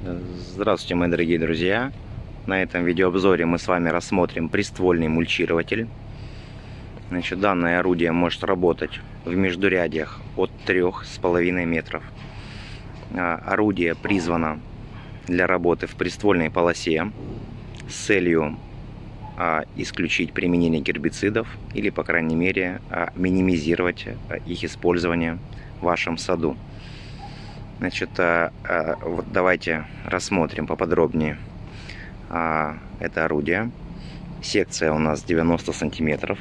Здравствуйте, мои дорогие друзья! На этом видеообзоре мы с вами рассмотрим приствольный мульчирователь. Значит, данное орудие может работать в междурядьях от 3,5 метров. Орудие призвано для работы в приствольной полосе с целью исключить применение гербицидов или, по крайней мере, минимизировать их использование в вашем саду. Значит, вот давайте рассмотрим поподробнее это орудие. Секция у нас 90 сантиметров.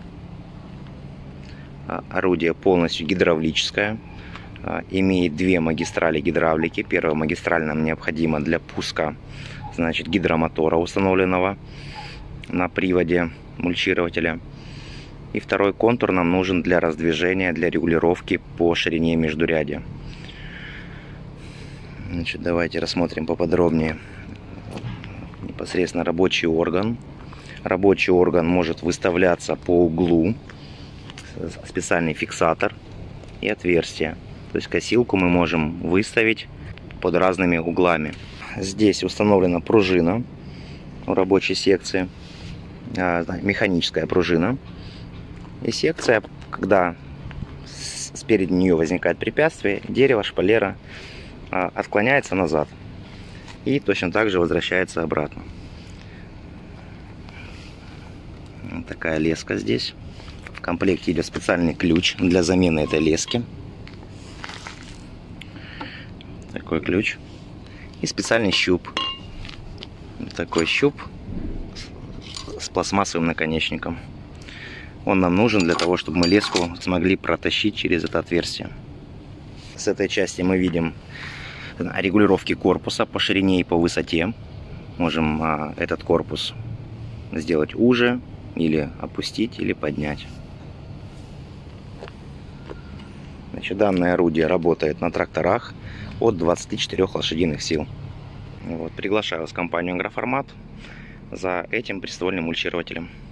Орудие полностью гидравлическое. Имеет две магистрали гидравлики. Первая магистраль нам необходима для пуска, значит, гидромотора, установленного на приводе мульчирователя. И второй контур нам нужен для раздвижения, для регулировки по ширине междурядья. Значит, давайте рассмотрим поподробнее непосредственно рабочий орган. Рабочий орган может выставляться по углу, специальный фиксатор и отверстие. То есть косилку мы можем выставить под разными углами. Здесь установлена пружина в рабочей секции, механическая пружина. И секция, когда спереди нее возникает препятствие, дерево, шпалера, отклоняется назад и точно так же возвращается обратно. Вот такая леска здесь. В комплекте идет специальный ключ для замены этой лески. Такой ключ. И специальный щуп. Такой щуп с пластмассовым наконечником. Он нам нужен для того, чтобы мы леску смогли протащить через это отверстие. С этой части мы видим регулировки корпуса по ширине и по высоте. Можем этот корпус сделать уже, или опустить, или поднять. Значит, данное орудие работает на тракторах от 24 лошадиных сил. Вот, приглашаю вас в компанию Агроформат за этим приствольным мульчирователем.